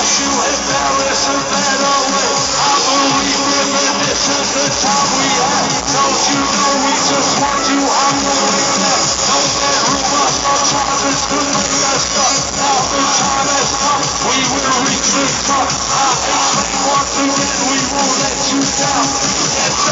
watch you embarrass a better way. I believe in it, this is the time we have. Don't you know we just want you on the way back. Don't let rumors or charges to make us up. Now the time has come, we will reach the top. I hate once again, we won't let you down.